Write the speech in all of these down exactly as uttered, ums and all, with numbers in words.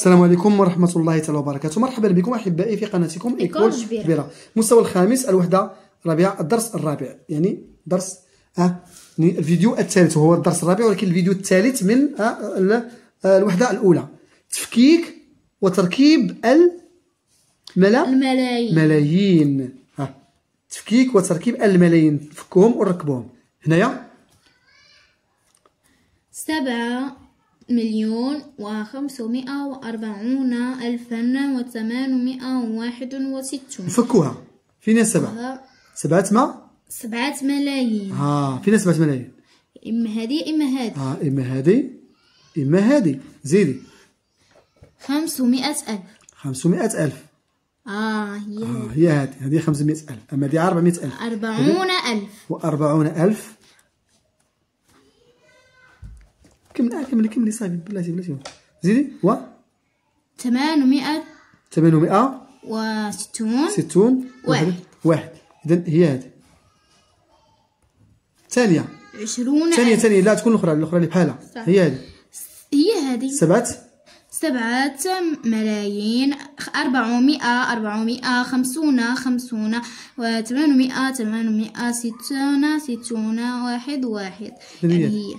السلام عليكم ورحمة الله تعالى وبركاته. مرحبا بكم أحبائي في قناتكم إيكول جبيرة. المستوى الخامس، الوحدة الرابعة، الدرس الرابع، يعني درس آه يعني الفيديو الثالث، وهو الدرس الرابع ولكن الفيديو الثالث من آه الوحدة الأولى. تفكيك وتركيب الملا الملايين ملايين. ها تفكيك وتركيب الملايين، فكوهم وركبوهم. هنايا سبعة مليون وخمسمائة وأربعون ألفا وثمانمائة وواحد وستون. نفكوها. فين سبعة؟ سبعة ما سبعة ملايين. ها فين سبعة ملايين؟ إما هذه إما هذه. ها إما هذه إما هذه. زيدي. خمسمائة ألف. خمسمائة ألف. آه هي آه هي هذه هذه خمسمائة ألف. أما هذه أربعمائة ألف. أربعون ألف. وأربعون ألف. كملي كملي كملي صافي بلاتي بلاتي. زيدي. و ثمانمائة. ثمانمائة وستون. ستون. واحد. واحد. إذن هي هذه. ثانية. عشرون. ثانية ثانية لا تكون الأخرى، الأخرى اللي بحالها. هي هذه. هي هذه. سبعة. سبعة ملايين أربعمائة أربعمائة خمسون خمسون وثمانمائة ثمانمائة ستون ستون واحد واحد. يعني هي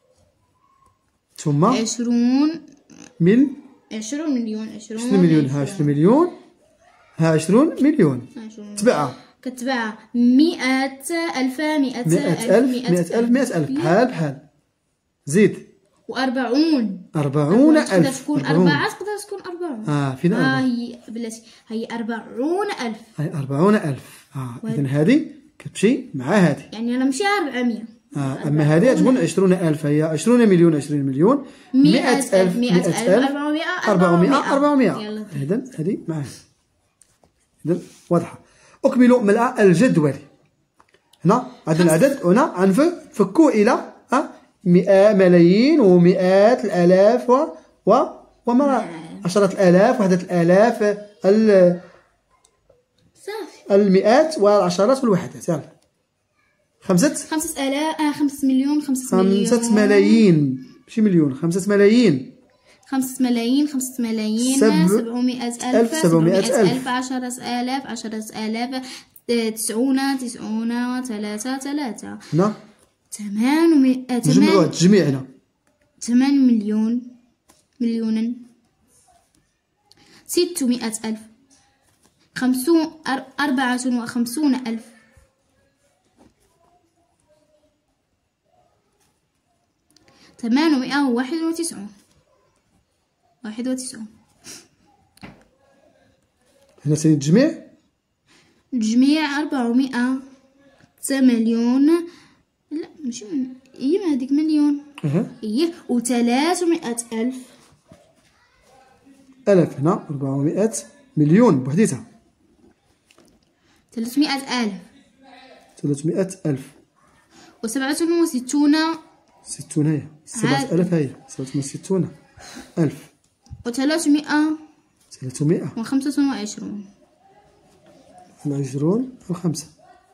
ثم عشرون من عشرون مليون. عشرون مليون. ها عشرون مليون. ها عشرون مليون. تبعها كتبعها مئة ألف. مئة مئة ألف. مئة ألف. مئة ألف. بحال بحال. زيد. وأربعون. أربعون ألف. تقدر تكون أربعة، تقدر تكون أربعون. اه فين أربعة؟ ها هي بلاتي هي أربعون ألف. هاي أربعون ألف. اه إذن هذه كتمشي مع هذه، يعني أنا مشي أربعمية. آه أما هذه تكون عشرون ألف. هي عشرون مليون. عشرين مليون. مئة ألف. مئة ألف. أربعمائة. أربعمائة. أربعمائة. إذن هذه معها. إذن واضحة. أكمل ملء الجدول. هنا عندنا العدد، هنا غنفكو إلى مئة ملايين ومئات الآلاف و و وما عشرات الآلاف وحدة الآلاف ال صافي المئات والعشرات والوحدات. يلا خمسة خمسة آلاف. آه خمسة مليون. خمسة مليون. خمسة ملايين ماشي مليون. خمسة ملايين. خمسة ملايين. خمسة ملايين. سب... سبعمائة ألف. سبعمائة ألف. عشرة آلاف. عشرة آلاف. تسعون. تسعون وثلاثة. ثلاثة. هنا ثمانمائة. تجمعوا تجميع هنا ثمان مليون. مليونا. ستمائة ألف. خمسون. أربعة وخمسون ألف. ثمانمائة وواحد وتسعون. واحد وتسعون. هنا ثاني التجميع. تجميع أربعمائة. مليون. لا ماشي هي ما هذيك مليون. اها هي وثلاثمائة ألف. ألف. هنا أربعمائة مليون بوحديتها. ثلاثمائة ألف. ثلاثمائة ألف. وسبعة وستون. ستون. هي سبعة ألف. هي سبعة وستون ألف. وثلاثمائة. ثلاثمائة وخمسة وعشرون. العشرون الخمسة.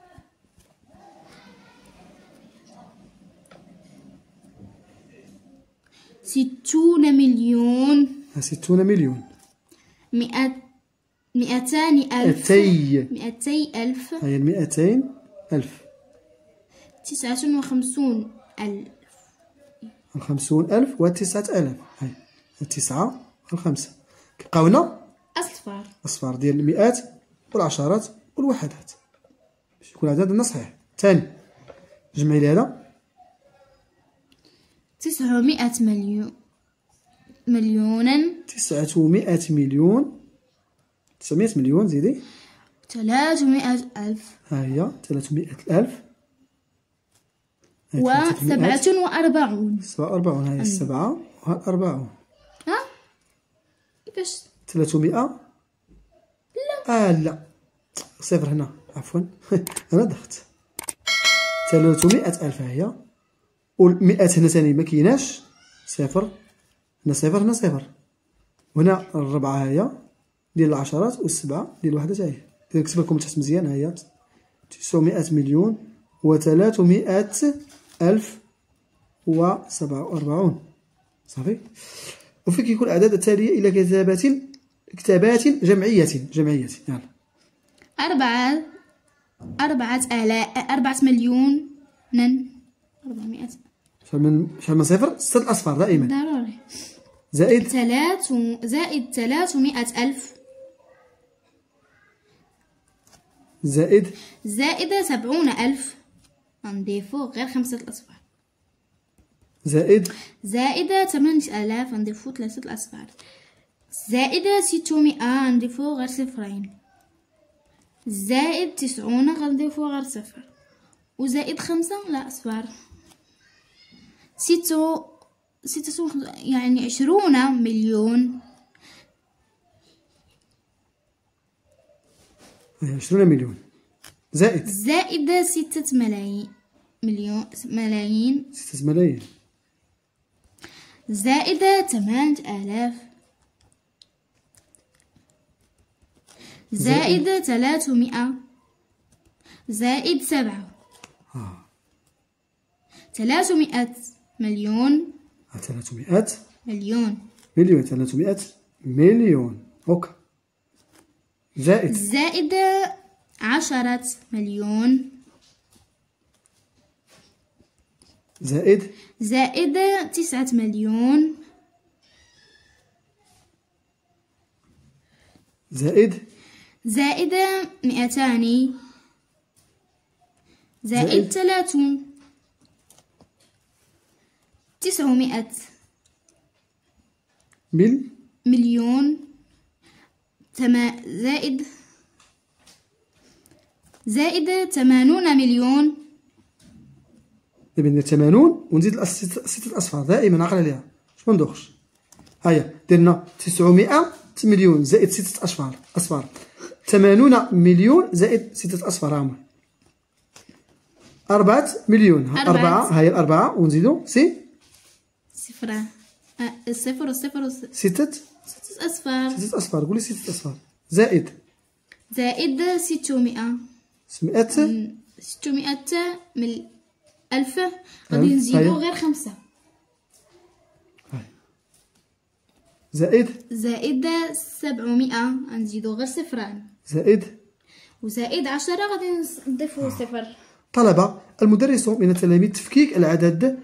ستون مليون. ستون مليون. مئة. مئتان ألف. مئتي. مئتي ألف. هي المئتين ألف. تسعة وخمسون ألف. الخمسون ألف وتسعة ألاف. هاي التسعة والخمسة. كيبقاونا أصفار. أصفار ديال المئات والعشرات والوحدات باش يكون عددنا صحيح. ثاني جمعي لي هذا. تسعمائة مليون. مليونا. تسعمائة مليون. تسعمائة مليون. زيدي. ثلاثمائة ألف. ها هي ثلاثمائة ألف. وسبعة وأربعون. سبعة وأربعون. هاي السبعة وها أربعون. ها كيفاش؟ ثلاثمائة. لا آه لا صفر هنا عفوا أنا ضغط. ثلاثمائة ألف هي. والمئات هنا ثاني مكيناش. صفر هنا صفر هنا صفر. وهنا الربعة هي ديال العشرات والسبعة ديال الوحدات. هاهي إذا نكتب لكم تحت مزيان. هي تسعمائة مليون وثلاثمائة ألف وسبعة وأربعون. صافي. وفيك يكون الأعداد التالية إلى كتابات كتابات جمعية جمعية يلا. أربعة أربعة آلاف أربعة مليون نن أربعمائة. شحال من شحال من صفر؟ ستة الأصفار دائما. ضروري. زائد ثلاث زائد ثلاثمائة ألف. زائد زائد سبعون ألف. نضيفو غير خمسة الأصفار. زائد زائد ثمانية آلاف نضيفو ثلاثة الأصفار. زائد ستمائة نضيفو غير صفرين. زائد تسعون غنضيفو غير صفر. وزائد خمسة لا أصفار. ستة ستة يعني عشرون مليون. عشرون مليون. زائد زائد ستة ملايين مليون ملايين. ستة ملايين. زائد ثمانية آلاف. زائد ثلاثمائة. زائد سبعة. آه. ثلاثمائة مليون. ثلاثمائة مليون. مليون. ثلاثمائة مليون. أوكي. زائد زائد عشرة مليون. زائد زائد تسعة مليون. زائد زائد مئتان. زائد ثلاثون. تسعمائة بال مليون. تما زائد زائد ثمانون مليون. دابا ندير ثمانون ونزيد الأس... ستة الأصفار دائما عقل عليها باش ما ندوخش. هيا درنا تسعمائة مليون زائد ستة أصفار أصفار ثمانون مليون زائد ستة أصفار هاهما أربعة مليون. أربعة هاي الأربعة ونزيدو سي صفر. أه صفر صفر ستة ستة أصفار. ستة أصفار قولي ستة أصفار. زائد زائد ستمائة. ستمائة ستمائة من ألف غادي نزيدو غير خمسة. زائد زائد سبعمائة غنزيدو غير صفران. زائد وزائد عشرة غادي نضيفو صفر. طلب المدرس من التلاميذ تفكيك العدد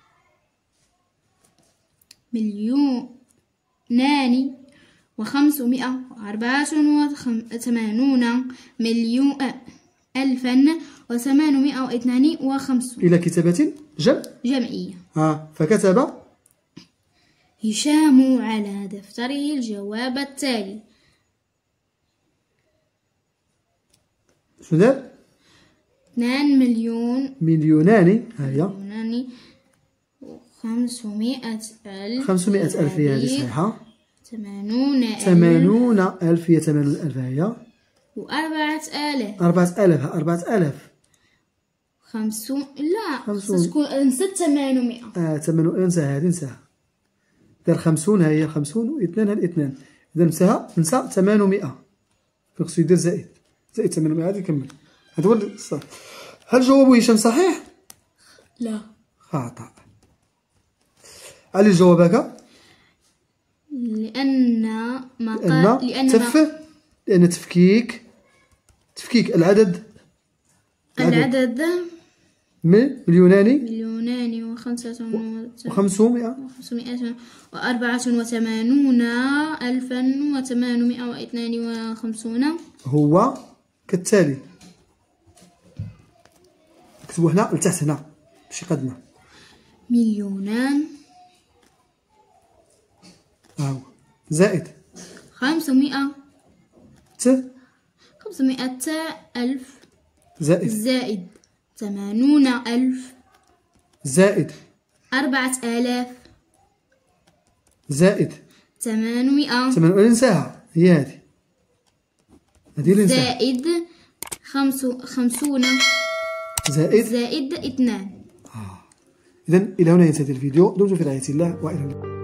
مليونان وخمسمائة وأربعة وثمانون مليون ألفا وثمانمائة واثنان وخمسون إلى كتابة جمع جمعية. آه فكتب هشام على دفتره الجواب التالي. شنو دار؟ اثنان مليون مليونان هيا مليونان وخمسمائة ألف. خمسمائة ألف هي هذه صحيحة. ثمانون ألف. ثمانون ألف هي ثمانون ألف هي. وأربعة آلاف. أربعة آلاف أربعة آلاف. خمسون لا خمسون. تكون نسيت ثمانمائة. آه ثمانون انساها هذه نساها. دار خمسون هي خمسون واثنان هاد اثنان إذا نساها نسى ثمانمائة. خصو يدير زائد زائد ثمانمائة هذه يكمل. هذا هو الصح. هل جواب هشام صحيح؟ لا خطأ. علي جوابك؟ لأن ما قال لأن تف لأن تفكيك تفكيك العدد العدد مليونان مليونان وخمسة وخمسمائة وخمسمائة وأربعة وثمانون ألفا وثمانمائة واثنان وخمسون هو كالتالي. نكتبو هنا لتحت هنا باش يقدنا. مليونان هاهو زائد خمسمائة ت خمسمائة ألف زائد زائد ثمانون ألف زائد أربعة آلاف زائد ثمانمائة. ثمانمائة ننساها هي هذه هذه اللي ننساها. زائد خمس خمسون زائد زائد اثنان. آه. إذا إلى هنا ينتهي الفيديو. دمتم في رعاية الله وإلى اللقاء.